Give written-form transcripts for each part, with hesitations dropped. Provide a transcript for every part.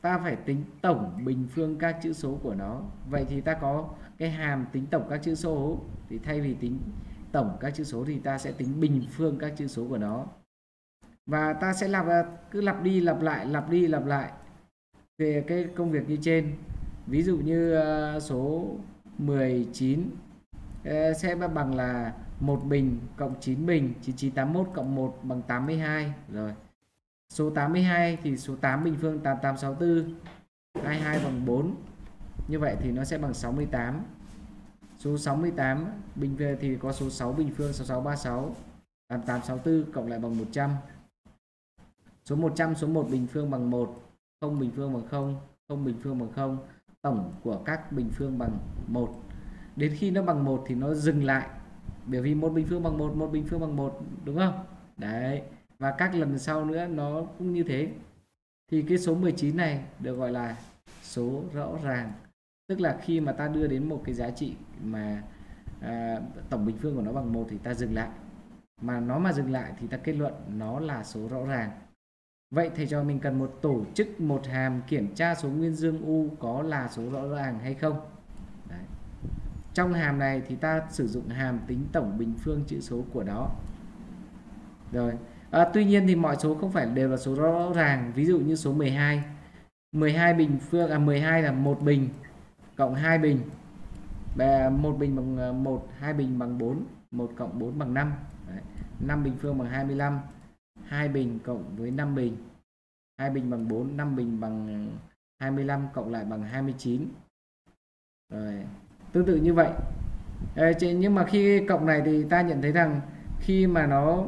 ta phải tính tổng bình phương các chữ số của nó. Vậy thì ta có cái hàm tính tổng các chữ số, thì thay vì tính tổng các chữ số thì ta sẽ tính bình phương các chữ số của nó. Và ta sẽ cứ lặp đi lặp lại về cái công việc như trên. Ví dụ như số 19 sẽ bằng là 1 bình cộng 9 bình, 9981 cộng 1 bằng 82. Rồi số 82 thì số 8 bình phương 8864, 22 bằng 4. Như vậy thì nó sẽ bằng 68. Số 68 bình phương thì có số 6 bình phương 6636, 8864 cộng lại bằng 100. Số 100, số 1 bình phương bằng 1, 0 bình phương bằng 0, 0 bình phương bằng 0. Tổng của các bình phương bằng 1. Đến khi nó bằng 1 thì nó dừng lại. Bởi vì 1 bình phương bằng 1, 1 bình phương bằng 1, đúng không? Đấy. Và các lần sau nữa nó cũng như thế. Thì cái số 19 này được gọi là số rõ ràng. Tức là khi mà ta đưa đến một cái giá trị mà tổng bình phương của nó bằng 1 thì ta dừng lại. Mà nó mà dừng lại thì ta kết luận nó là số rõ ràng. Vậy thầy cho mình cần tổ chức một hàm kiểm tra số nguyên dương U có là số rõ ràng hay không. Đấy. Trong hàm này thì ta sử dụng hàm tính tổng bình phương chữ số của nó. Rồi. Tuy nhiên thì mọi số không phải đều là số rõ ràng. Ví dụ như số 12. 12 bình phương 12 là 1 bình cộng 2 bình. 1 bình bằng 1, 2 bình bằng 4, 1 cộng 4 bằng 5. Đấy. 5 bình phương bằng 25. 2 bình cộng với 5 bình. 2 bình bằng 4, 5 bình bằng 25 cộng lại bằng 29. Rồi. Tương tự như vậy. Nhưng mà khi cộng này thì ta nhận thấy rằng khi mà nó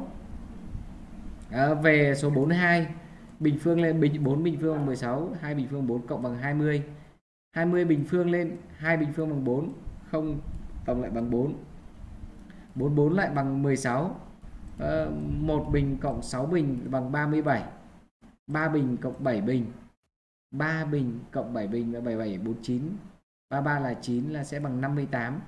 về số 42, bình phương lên 4 bình phương bằng 16, 2 bình phương 4 cộng bằng 20. 20 bình phương lên 2 bình phương bằng 4, 0 tổng lại bằng 4. 44 lại bằng 16. 1 bình cộng 6 bình bằng 37. 3 bình cộng 7 bình. 3 bình cộng 7 bình là 77, 49. 33 là 9 là sẽ bằng 58.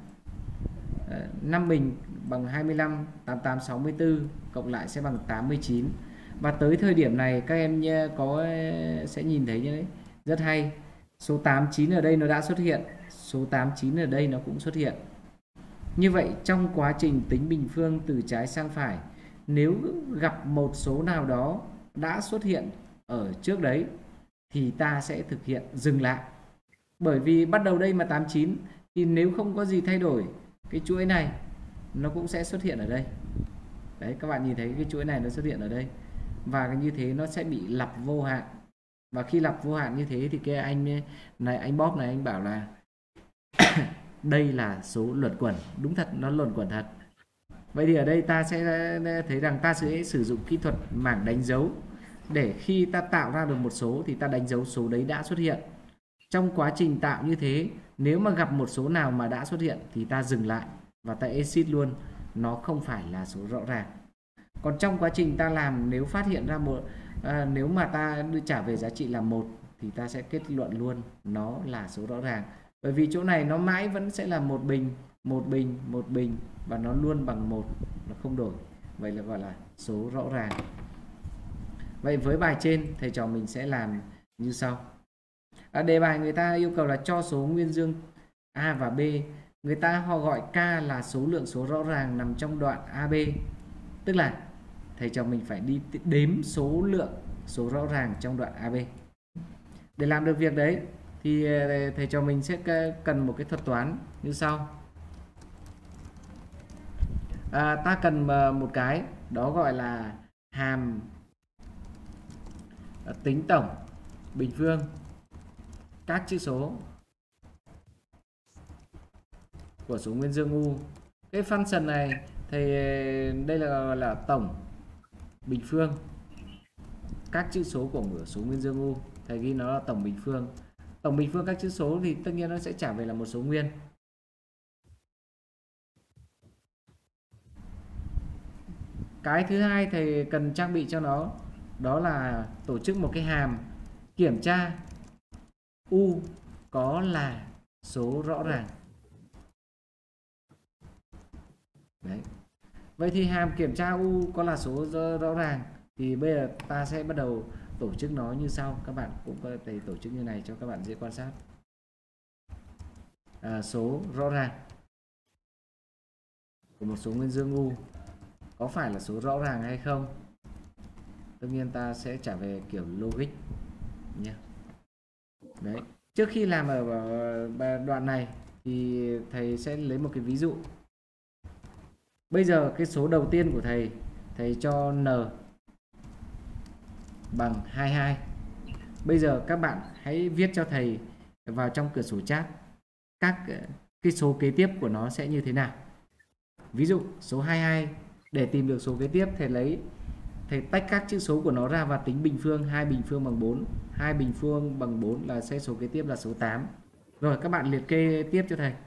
5 bình bằng 25, 88, 64 cộng lại sẽ bằng 89. Và tới thời điểm này các em sẽ nhìn thấy như đấy, rất hay. Số 89 ở đây nó đã xuất hiện, số 89 ở đây nó cũng xuất hiện. Như vậy trong quá trình tính bình phương từ trái sang phải, nếu gặp một số nào đó đã xuất hiện ở trước đấy thì ta sẽ thực hiện dừng lại. Bởi vì bắt đầu đây mà 89 thì nếu không có gì thay đổi, cái chuỗi này nó cũng sẽ xuất hiện ở đây. Đấy, các bạn nhìn thấy cái chuỗi này nó xuất hiện ở đây. Và như thế nó sẽ bị lặp vô hạn. Và khi lặp vô hạn như thế thì cái anh Bob này anh bảo là đây là số luẩn quẩn. Đúng thật, nó luẩn quẩn thật. Vậy thì ở đây ta sẽ thấy rằng ta sẽ sử dụng kỹ thuật mảng đánh dấu để khi ta tạo ra được một số thì ta đánh dấu số đấy đã xuất hiện. Trong quá trình tạo như thế, nếu mà gặp một số nào mà đã xuất hiện thì ta dừng lại và ta exit luôn, nó không phải là số rõ ràng. Còn trong quá trình ta làm, nếu phát hiện ra nếu mà ta đưa trả về giá trị là 1 thì ta sẽ kết luận luôn nó là số rõ ràng. Bởi vì chỗ này nó mãi vẫn sẽ là 1 bình, 1 bình, 1 bình và nó luôn bằng 1, nó không đổi. Vậy là gọi là số rõ ràng. Vậy với bài trên thầy trò mình sẽ làm như sau. Đề bài người ta yêu cầu là cho số nguyên dương A và B. Họ gọi K là số lượng số rõ ràng nằm trong đoạn AB. Tức là thầy trò mình phải đi đếm số lượng số rõ ràng trong đoạn AB. Để làm được việc đấy thì thầy trò mình sẽ cần một cái thuật toán như sau. Ta cần một cái đó gọi là hàm tính tổng bình phương các chữ số của số nguyên dương U. Cái function này thì đây là tổng bình phương các chữ số của số nguyên dương U. Thầy ghi nó là tổng bình phương. Tổng bình phương các chữ số thì tất nhiên nó sẽ trả về là một số nguyên. Cái thứ hai thầy cần trang bị cho nó đó là tổ chức một cái hàm kiểm tra U có là số rõ ràng. Đấy. Vậy thì hàm kiểm tra U có là số rõ ràng thì bây giờ ta sẽ bắt đầu tổ chức nó như sau. Các bạn cũng có thể tổ chức như này cho các bạn dễ quan sát. Số rõ ràng của một số nguyên dương U có phải là số rõ ràng hay không? Tất nhiên ta sẽ trả về kiểu logic nhé. Đấy. Trước khi làm ở đoạn này thì thầy sẽ lấy một cái ví dụ. Bây giờ cái số đầu tiên của thầy cho n bằng 22. Bây giờ các bạn hãy viết cho thầy vào trong cửa sổ chat các cái số kế tiếp của nó sẽ như thế nào. Ví dụ số 22, để tìm được số kế tiếp thầy tách các chữ số của nó ra và tính bình phương. 2 bình phương bằng 4, 2 bình phương bằng 4 là sẽ số kế tiếp là số 8. Rồi các bạn liệt kê tiếp cho thầy.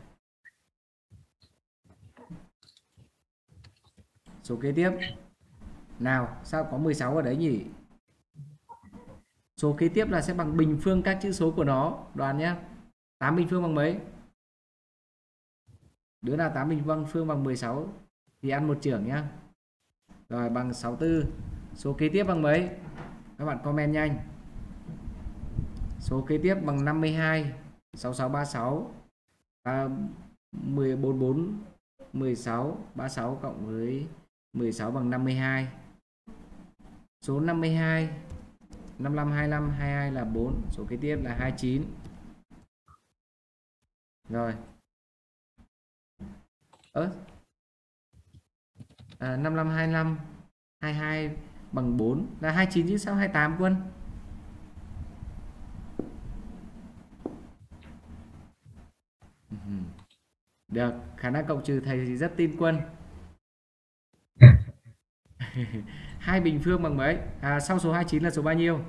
Số kế tiếp. Nào, sao có 16 ở đấy nhỉ? Số kế tiếp là sẽ bằng bình phương các chữ số của nó, Đoàn nhé. 8 bình phương bằng mấy? Đứa nào 8 bình phương bằng 16 thì ăn một chưởng nhá. Rồi bằng 64. Số kế tiếp bằng mấy? Các bạn comment nhanh. Số kế tiếp bằng 52, 6636 và 14 16 36 cộng với 16 bằng 52. Số 52 55 25 22 là 4, số kế tiếp là 29. Rồi. 55 25 22 bằng 4 là 29 chứ sao 28 Quân? Được, khả năng cộng trừ thầy thì rất tin Quân. 2 bình phương bằng mấy? Sau số 29 là số bao nhiêu?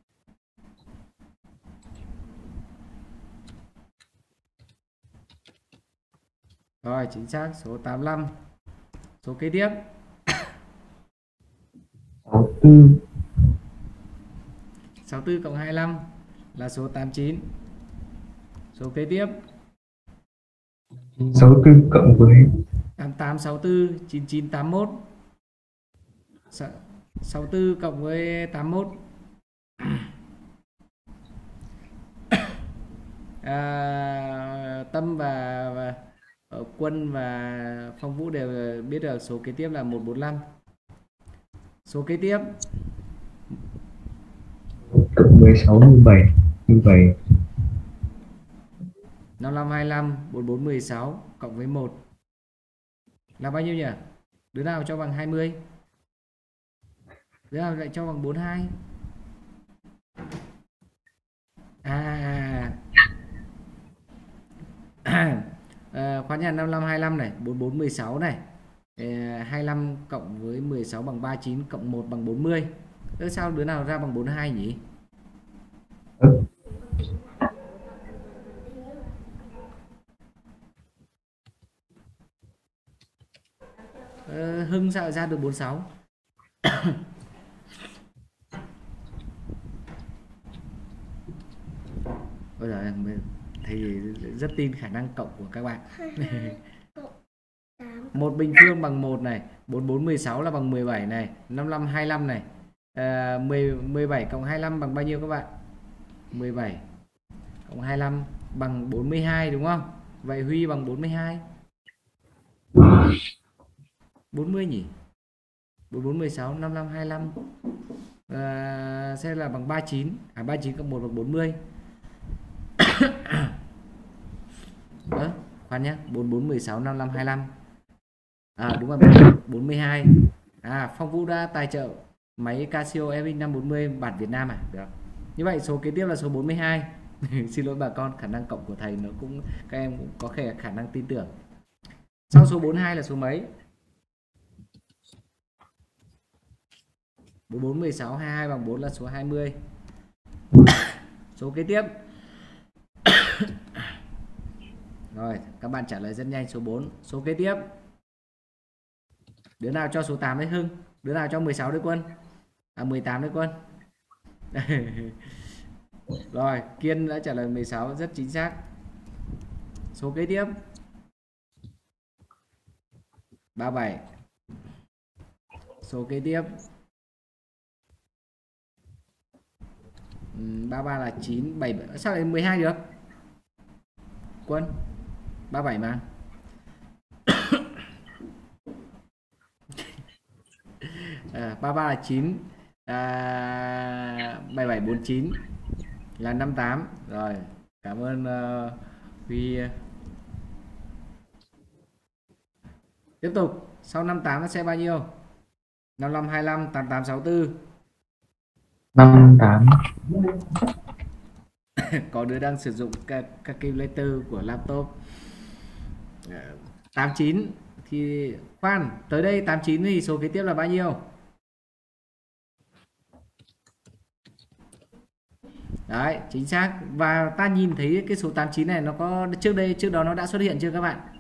Rồi, chính xác, số 85. Số kế tiếp 64. 64 cộng 25 là số 89. Số kế tiếp 64 cộng với 88 64 99 81. 64 cộng với 81 Tâm và Quân và Phong Vũ đều biết được số kế tiếp là 145. Số kế tiếp cộng 16 17 17 55 25 44 16 cộng với 1 là bao nhiêu nhỉ? Đứa nào cho bằng 20? Đứa nào lại cho bằng 42? Khoán nhà 55 25 này, 44 16 này. 25 cộng với 16 bằng 39 cộng 1 bằng 40. Sao đứa nào ra bằng 42 nhỉ? Hưng sao ra được 46? Bây giờ thầy rất tin khả năng cộng của các bạn. 1 bình phương bằng 1 này, 44 16 là bằng 17 này, 55 25 này. 17 cộng 25 bằng bao nhiêu các bạn? 17 cộng 25 bằng 42 đúng không? Vậy Huy bằng 42. 40 nhỉ? 44 16 55 25 sẽ là bằng 39. 39 cộng 1 bằng 40. Khoan nhé, 44 16 55 25. Đúng rồi, 42. Phong Vũ đã tài trợ máy Casio FX 540 bản Việt Nam được. Như vậy số kế tiếp là số 42. Xin lỗi bà con, khả năng cộng của thầy nó cũng các em cũng có khả năng tin tưởng. Sau số 42 là số mấy? 44 16 22 bằng 4 là số 20. Số kế tiếp. Rồi, các bạn trả lời rất nhanh, số 4. Số kế tiếp. Đứa nào cho số 8 đấy Hưng? Đứa nào cho 16 đấy Quân? 18 đấy Quân. Rồi, Kiên đã trả lời 16 rất chính xác. Số kế tiếp 37. Số kế tiếp 33 là 9, 7 sao lại 12 được? Quân 37 mà. À, 33 là 9, 77 49 là 58. Rồi, cảm ơn Huy. Tiếp tục, sau 58 nó sẽ bao nhiêu? 55 25 88 64. 58. Có đứa đang sử dụng các calculator của laptop. 89 thì khoan, tới đây 89 thì số kế tiếp là bao nhiêu? Đấy, chính xác. Và ta nhìn thấy cái số 89 này nó có trước đó nó đã xuất hiện chưa các bạn?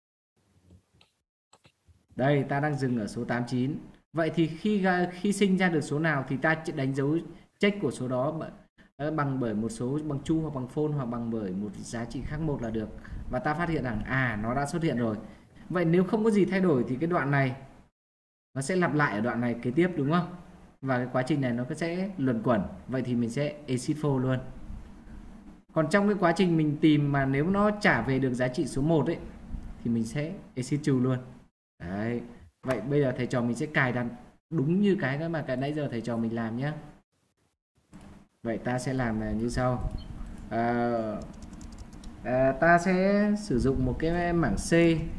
Đây, ta đang dừng ở số 89. Vậy thì khi sinh ra được số nào thì ta đánh dấu check của số đó bằng bởi một số bằng chu hoặc bằng phôn hoặc bằng bởi một giá trị khác một là được. Và ta phát hiện rằng nó đã xuất hiện rồi. Vậy nếu không có gì thay đổi thì cái đoạn này nó sẽ lặp lại ở đoạn này kế tiếp, đúng không? Và cái quá trình này nó sẽ luẩn quẩn. Vậy thì mình sẽ exit for luôn. Còn trong cái quá trình mình tìm mà nếu nó trả về được giá trị số 1 ấy thì mình sẽ exit true luôn. Đấy. Vậy bây giờ thầy trò mình sẽ cài đặt đúng như cái mà cái nãy giờ thầy trò mình làm nhé. Vậy ta sẽ làm như sau. Ta sẽ sử dụng một cái mảng C.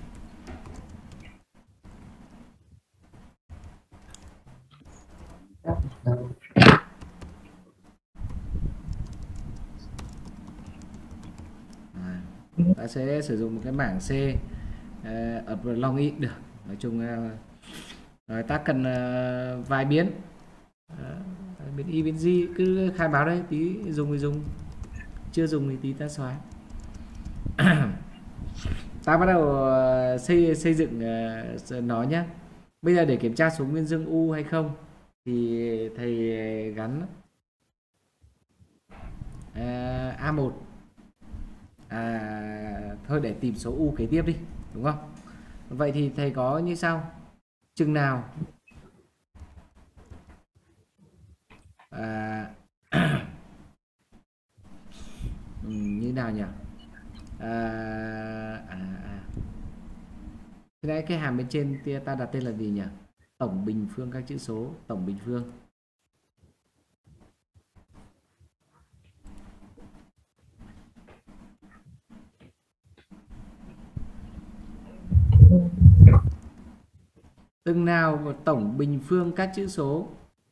Ta sẽ sử dụng một cái mảng C ở long ít được. Nói chung rồi ta cần vài biến, biến y biến gì cứ khai báo đấy, tí dùng thì dùng, chưa dùng thì tí ta xóa. Ta bắt đầu xây dựng nó nhé. Bây giờ để kiểm tra số nguyên dương u hay không thì thầy gắn A1. Thôi để tìm số u kế tiếp đi, đúng không? Vậy thì thầy có như sau. Chừng nào như nào nhỉ? Thế đấy, cái hàm bên trên ta đặt tên là gì nhỉ? Tổng bình phương các chữ số, tổng bình phương. Từng nào của tổng bình phương các chữ số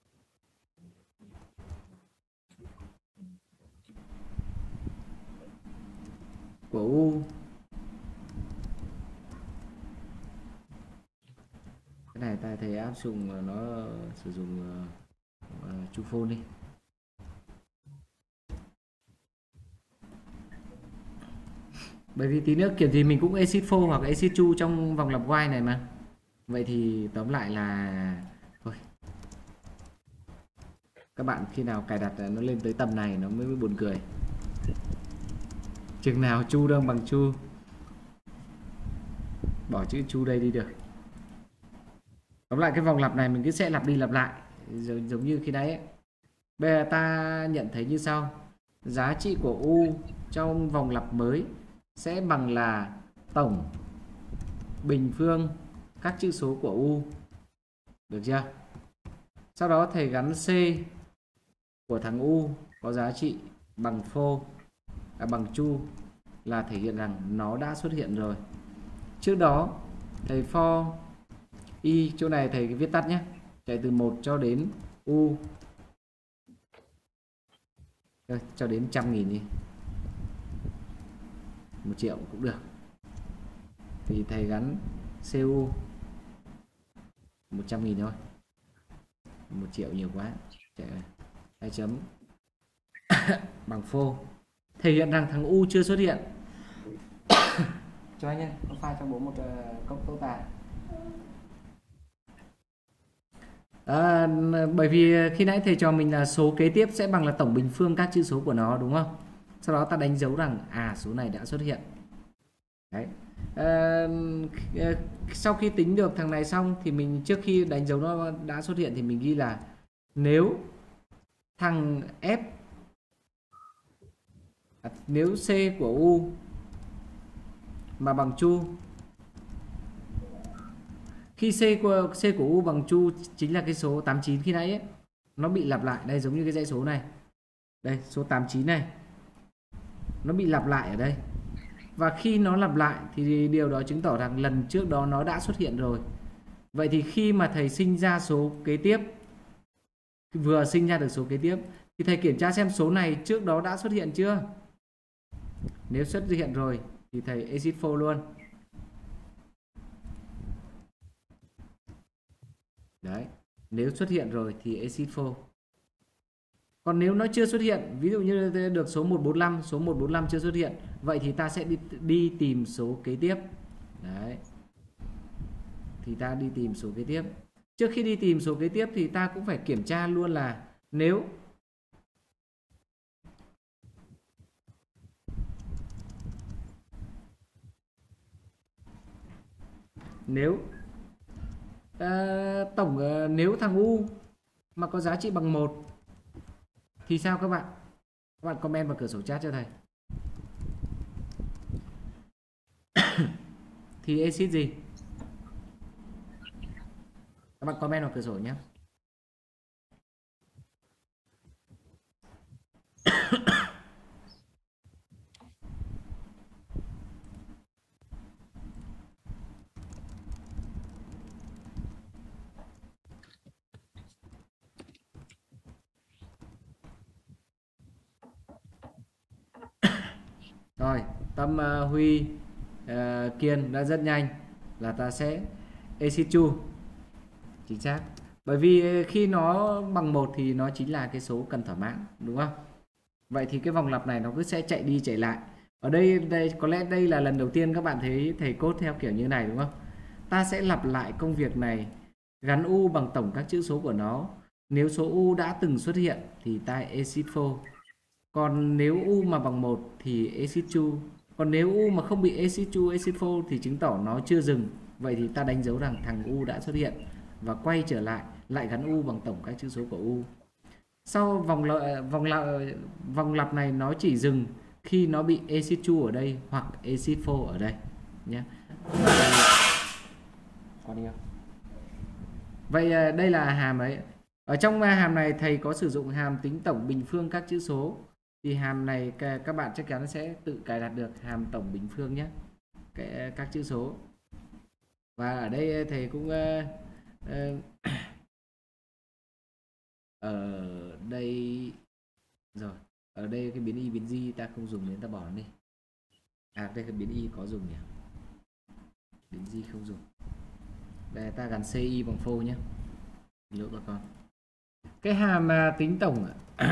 của u. Cái này ta thấy áp dụng nó sử dụng chu phôn đi. Bởi vì tí nữa kiểu gì mình cũng exit for hoặc exit chu trong vòng lặp while này mà. Vậy thì tóm lại là thôi, các bạn khi nào cài đặt nó lên tới tầm này nó mới buồn cười. Chừng nào chu đang bằng chu, bỏ chữ chu đây đi được. Tóm lại cái vòng lặp này mình cứ sẽ lặp đi lặp lại giống như khi nãy ấy. Bây giờ ta nhận thấy như sau. Giá trị của u trong vòng lặp mới sẽ bằng là tổng bình phương các chữ số của u. Được chưa? Sau đó thầy gắn C của thằng u có giá trị bằng phô, bằng chu, là thể hiện rằng nó đã xuất hiện rồi. Trước đó thầy for y, chỗ này thầy viết tắt nhé, chạy từ 1 cho đến u, cho đến 100.000 đi, 1 triệu cũng được. Thì thầy gắn cu 100.000 thôi, 1 triệu nhiều quá, chạy 2 chấm bằng phô, thể hiện rằng thằng u chưa xuất hiện. Cho anh nhé, có file cho bố một cốc tô tà. Bởi vì khi nãy thầy cho mình là số kế tiếp sẽ bằng là tổng bình phương các chữ số của nó, đúng không? Sau đó ta đánh dấu rằng số này đã xuất hiện. Đấy. Sau khi tính được thằng này xong thì mình, trước khi đánh dấu nó đã xuất hiện thì mình ghi là nếu thằng f Nếu C của U mà bằng chu, khi C của U bằng chu chính là cái số 89 khi nãy ấy, nó bị lặp lại đây, giống như cái dãy số này. Đây, số 89 này nó bị lặp lại ở đây. Và khi nó lặp lại thì điều đó chứng tỏ rằng lần trước đó nó đã xuất hiện rồi. Vậy thì khi mà thầy sinh ra số kế tiếp, vừa sinh ra được số kế tiếp, thì thầy kiểm tra xem số này trước đó đã xuất hiện chưa. Nếu xuất hiện rồi thì thầy exit for luôn. Đấy, nếu xuất hiện rồi thì exit for. Còn nếu nó chưa xuất hiện, ví dụ như được số 145, số 145 chưa xuất hiện, vậy thì ta sẽ đi tìm số kế tiếp. Đấy. Thì ta đi tìm số kế tiếp. Trước khi đi tìm số kế tiếp thì ta cũng phải kiểm tra luôn là nếu nếu thằng U mà có giá trị bằng 1 thì sao các bạn? Các bạn comment vào cửa sổ chat cho thầy. Thì exit gì? Các bạn comment vào cửa sổ nhé. Rồi, Tâm, Huy, Kiên đã rất nhanh là ta sẽ exit chu. Chính xác. Bởi vì khi nó bằng 1 thì nó chính là cái số cần thỏa mãn, đúng không? Vậy thì cái vòng lặp này nó cứ sẽ chạy đi chạy lại. Ở đây có lẽ đây là lần đầu tiên các bạn thấy thầy code theo kiểu như này, đúng không? Ta sẽ lặp lại công việc này, gắn U bằng tổng các chữ số của nó. Nếu số U đã từng xuất hiện thì ta exit for. Còn nếu U mà bằng 1 thì exit chu. Còn nếu U mà không bị exit chu, exit for thì chứng tỏ nó chưa dừng. Vậy thì ta đánh dấu rằng thằng U đã xuất hiện và quay trở lại gắn U bằng tổng các chữ số của U. Sau vòng lặp này nó chỉ dừng khi nó bị exit chu ở đây hoặc exit for ở đây nhé. Vậy đây là hàm ấy. Ở trong hàm này thầy có sử dụng hàm tính tổng bình phương các chữ số. Thì hàm này các bạn chắc chắn sẽ tự cài đặt được hàm tổng bình phương nhé, các chữ số. Và ở đây thầy cũng ở đây rồi, ở đây cái biến y biến di ta không dùng đến, ta bỏ nó đi. Đây cái biến y có dùng nhỉ, biến di không dùng. Đây ta gắn ci bằng phô nhé, lỗi các con. Cái hàm tính tổng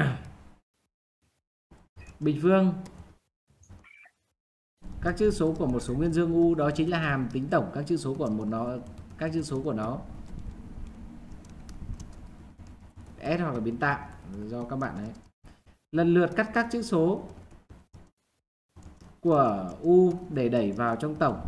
bình phương các chữ số của một số nguyên dương U, đó chính là hàm tính tổng các chữ số của nó S hoặc là biến tạm do các bạn ấy lần lượt cắt các chữ số của U để đẩy vào trong tổng.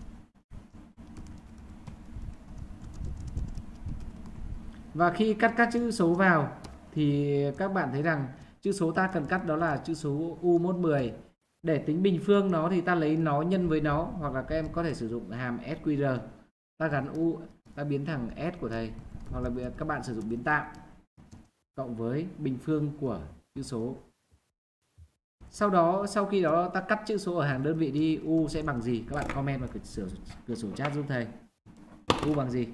Và khi cắt các chữ số vào thì các bạn thấy rằng chữ số ta cần cắt đó là chữ số U mốt 10. Để tính bình phương nó thì ta lấy nó nhân với nó, hoặc là các em có thể sử dụng hàm SQR. Ta gắn U, ta biến thằng S của thầy, hoặc là các bạn sử dụng biến tạm cộng với bình phương của chữ số. Sau khi đó ta cắt chữ số ở hàng đơn vị đi, U sẽ bằng gì? Các bạn comment vào cửa sổ chat giúp thầy. U bằng gì?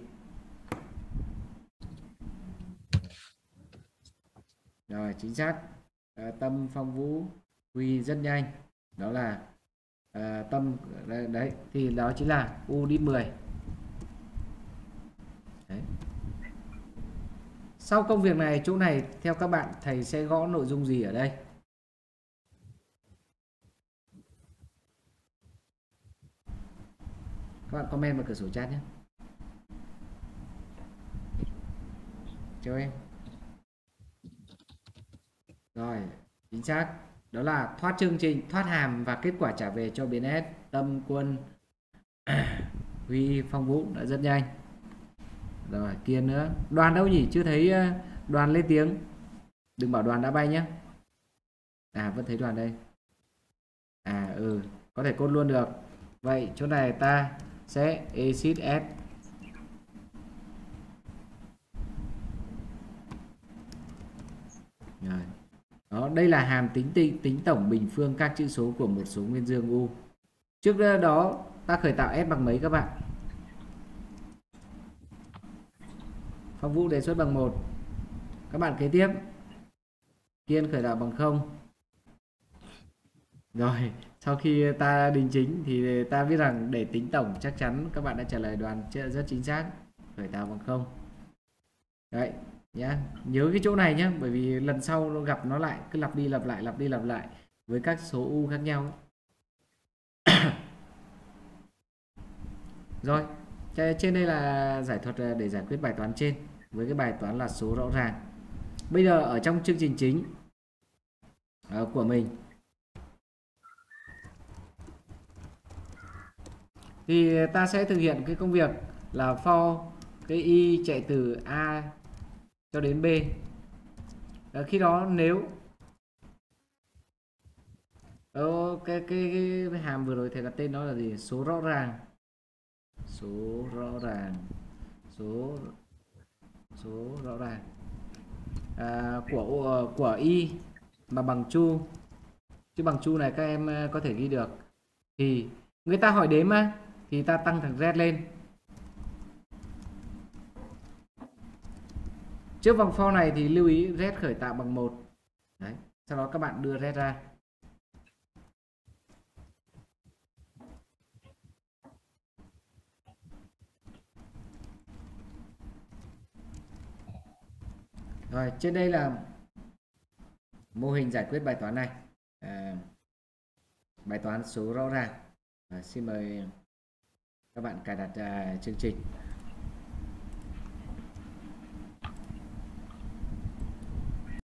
Rồi, chính xác. Tâm, Phong Vũ, Huy rất nhanh. Đó là Tâm đấy, thì đó chính là U đi 10. Đấy. Sau công việc này, chỗ này theo các bạn thầy sẽ gõ nội dung gì ở đây? Các bạn comment vào cửa sổ chat nhé. Chào em. Rồi, chính xác. Đó là thoát chương trình, thoát hàm và kết quả trả về cho biến S. Tâm, Quân, Huy, Phong Vũ đã rất nhanh. Rồi, Kiên nữa. Đoàn đâu nhỉ? Chưa thấy Đoàn lên tiếng. Đừng bảo Đoàn đã bay nhé. Vẫn thấy Đoàn đây. Có thể cốt luôn được. Vậy chỗ này ta sẽ exit S. Rồi. Đó, đây là hàm tính tổng bình phương các chữ số của một số nguyên dương U. Trước đó ta khởi tạo S bằng mấy các bạn? Phong Vũ đề xuất bằng 1. Các bạn kế tiếp. Kiên khởi tạo bằng 0. Rồi, sau khi ta đính chính thì ta biết rằng để tính tổng chắc chắn các bạn đã trả lời đoàn rất chính xác. Khởi tạo bằng 0. Đấy nhá, nhớ cái chỗ này nhá, bởi vì lần sau nó gặp nó lại cứ lặp đi lặp lại với các số U khác nhau. Rồi, trên đây là giải thuật để giải quyết bài toán trên với cái bài toán là số rõ ràng. Bây giờ ở trong chương trình chính của mình thì ta sẽ thực hiện cái công việc là for cái y chạy từ A cho đến B. Khi đó nếu cái hàm vừa rồi thầy đặt tên nó là gì? Số rõ ràng. Số rõ ràng. Số rõ ràng của y mà bằng chu, chứ bằng chu này các em có thể ghi được. Thì người ta hỏi đếm á, thì ta tăng thằng Z lên. Trước vòng for này thì lưu ý Z khởi tạo bằng 1. Đấy, sau đó các bạn đưa Z ra. Rồi, trên đây là mô hình giải quyết bài toán này. Bài toán số rõ ràng. Xin mời các bạn cài đặt chương trình.